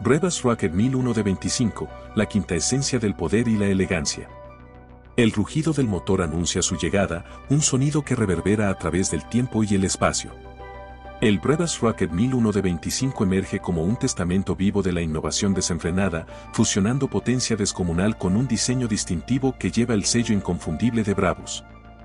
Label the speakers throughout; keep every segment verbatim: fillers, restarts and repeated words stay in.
Speaker 1: Brabus Rocket mil uno de veinticinco, la quinta esencia del poder y la elegancia. El rugido del motor anuncia su llegada, un sonido que reverbera a través del tiempo y el espacio. El Brabus Rocket mil uno de veinticinco emerge como un testamento vivo de la innovación desenfrenada, fusionando potencia descomunal con un diseño distintivo que lleva el sello inconfundible de Brabus.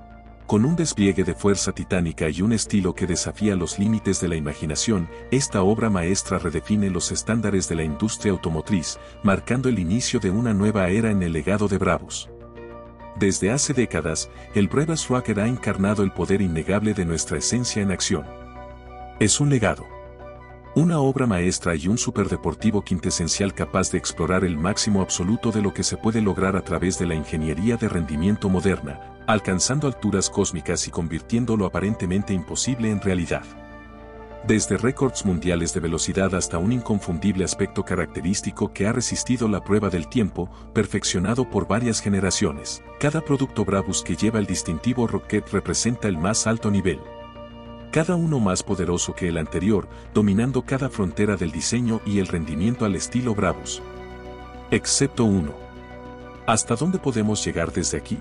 Speaker 1: Con un despliegue de fuerza titánica y un estilo que desafía los límites de la imaginación, esta obra maestra redefine los estándares de la industria automotriz, marcando el inicio de una nueva era en el legado de Brabus. Desde hace décadas, el Brabus Rocket ha encarnado el poder innegable de nuestra esencia en acción. Es un legado. Una obra maestra y un superdeportivo quintesencial capaz de explorar el máximo absoluto de lo que se puede lograr a través de la ingeniería de rendimiento moderna, alcanzando alturas cósmicas y convirtiendo lo aparentemente imposible en realidad. Desde récords mundiales de velocidad hasta un inconfundible aspecto característico que ha resistido la prueba del tiempo, perfeccionado por varias generaciones, cada producto Brabus que lleva el distintivo Rocket representa el más alto nivel. Cada uno más poderoso que el anterior, dominando cada frontera del diseño y el rendimiento al estilo Brabus. Excepto uno. ¿Hasta dónde podemos llegar desde aquí?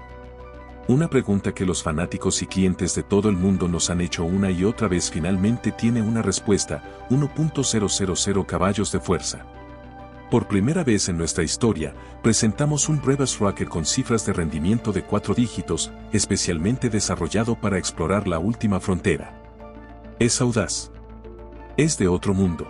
Speaker 1: Una pregunta que los fanáticos y clientes de todo el mundo nos han hecho una y otra vez finalmente tiene una respuesta: uno punto cero cero cero caballos de fuerza. Por primera vez en nuestra historia, presentamos un Brabus Rocket con cifras de rendimiento de cuatro dígitos, especialmente desarrollado para explorar la última frontera. Es audaz. Es de otro mundo.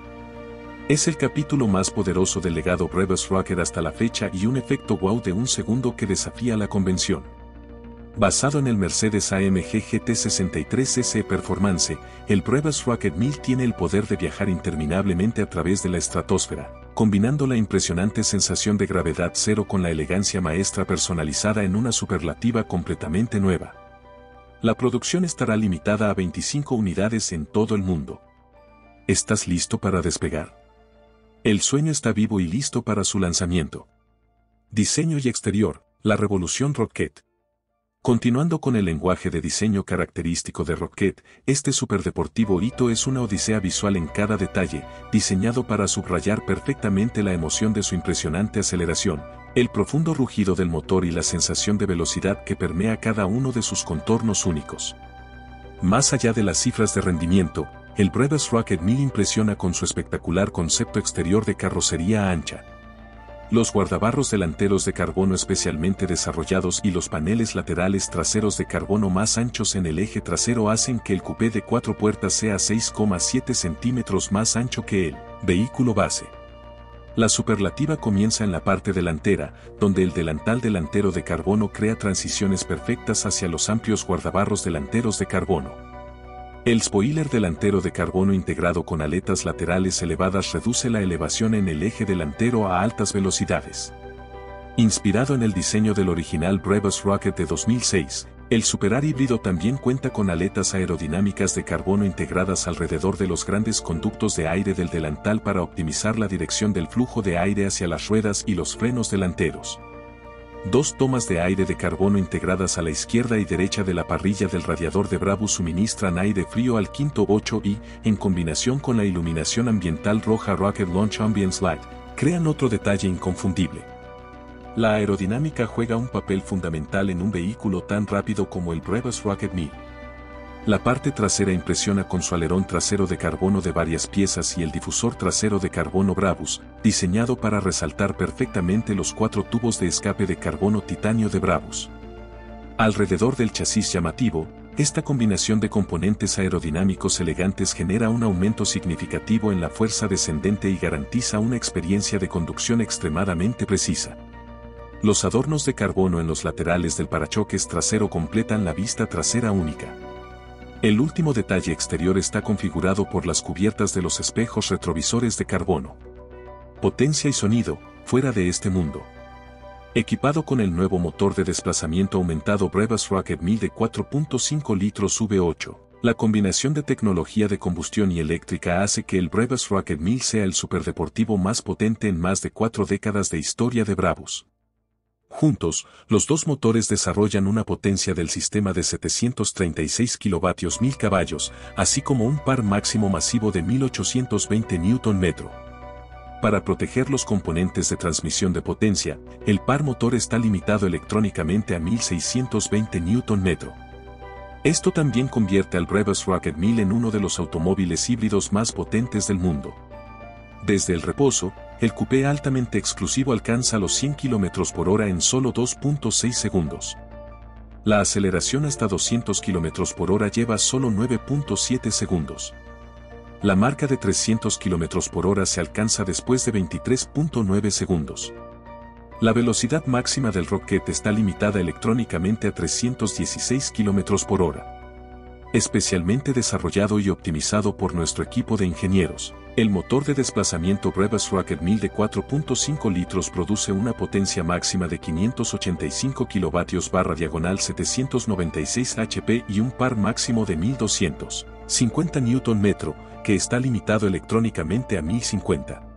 Speaker 1: Es el capítulo más poderoso del legado Brabus Rocket hasta la fecha y un efecto wow de un segundo que desafía la convención. Basado en el Mercedes A M G G T sesenta y tres C C Performance, el Brabus Rocket mil tiene el poder de viajar interminablemente a través de la estratosfera, combinando la impresionante sensación de gravedad cero con la elegancia maestra personalizada en una superlativa completamente nueva. La producción estará limitada a veinticinco unidades en todo el mundo. ¿Estás listo para despegar? El sueño está vivo y listo para su lanzamiento. Diseño y exterior, la revolución Rocket. Continuando con el lenguaje de diseño característico de Rocket, este superdeportivo hito es una odisea visual en cada detalle, diseñado para subrayar perfectamente la emoción de su impresionante aceleración, el profundo rugido del motor y la sensación de velocidad que permea cada uno de sus contornos únicos. Más allá de las cifras de rendimiento, el Brabus Rocket mil impresiona con su espectacular concepto exterior de carrocería ancha. Los guardabarros delanteros de carbono especialmente desarrollados y los paneles laterales traseros de carbono más anchos en el eje trasero hacen que el coupé de cuatro puertas sea seis coma siete centímetros más ancho que el vehículo base. La superlativa comienza en la parte delantera, donde el delantal delantero de carbono crea transiciones perfectas hacia los amplios guardabarros delanteros de carbono. El spoiler delantero de carbono integrado con aletas laterales elevadas reduce la elevación en el eje delantero a altas velocidades. Inspirado en el diseño del original Brabus Rocket de dos mil seis, el Super híbrido también cuenta con aletas aerodinámicas de carbono integradas alrededor de los grandes conductos de aire del delantal para optimizar la dirección del flujo de aire hacia las ruedas y los frenos delanteros. Dos tomas de aire de carbono integradas a la izquierda y derecha de la parrilla del radiador de Brabus suministran aire frío al quinto ocho y, en combinación con la iluminación ambiental roja Rocket Launch Ambience Light, crean otro detalle inconfundible. La aerodinámica juega un papel fundamental en un vehículo tan rápido como el Brabus Rocket mil. La parte trasera impresiona con su alerón trasero de carbono de varias piezas y el difusor trasero de carbono Brabus, diseñado para resaltar perfectamente los cuatro tubos de escape de carbono titanio de Brabus. Alrededor del chasis llamativo, esta combinación de componentes aerodinámicos elegantes genera un aumento significativo en la fuerza descendente y garantiza una experiencia de conducción extremadamente precisa. Los adornos de carbono en los laterales del parachoques trasero completan la vista trasera única. El último detalle exterior está configurado por las cubiertas de los espejos retrovisores de carbono. Potencia y sonido, fuera de este mundo. Equipado con el nuevo motor de desplazamiento aumentado Brabus Rocket mil de cuatro punto cinco litros V ocho, la combinación de tecnología de combustión y eléctrica hace que el Brabus Rocket mil sea el superdeportivo más potente en más de cuatro décadas de historia de Brabus. Juntos, los dos motores desarrollan una potencia del sistema de setecientos treinta y seis kilovatios mil caballos, así como un par máximo masivo de mil ochocientos veinte newton metro. Para proteger los componentes de transmisión de potencia, el par motor está limitado electrónicamente a mil seiscientos veinte newton metro. Esto también convierte al Brabus Rocket mil en uno de los automóviles híbridos más potentes del mundo. Desde el reposo, el coupé altamente exclusivo alcanza los cien kilómetros por hora en solo dos punto seis segundos. La aceleración hasta doscientos kilómetros por hora lleva solo nueve punto siete segundos. La marca de trescientos kilómetros por hora se alcanza después de veintitrés punto nueve segundos. La velocidad máxima del Rocket está limitada electrónicamente a trescientos dieciséis kilómetros por hora. Especialmente desarrollado y optimizado por nuestro equipo de ingenieros, el motor de desplazamiento Brabus Rocket mil de cuatro punto cinco litros produce una potencia máxima de quinientos ochenta y cinco kilovatios barra diagonal setecientos noventa y seis H P y un par máximo de mil doscientos cincuenta newton metro, que está limitado electrónicamente a mil cincuenta.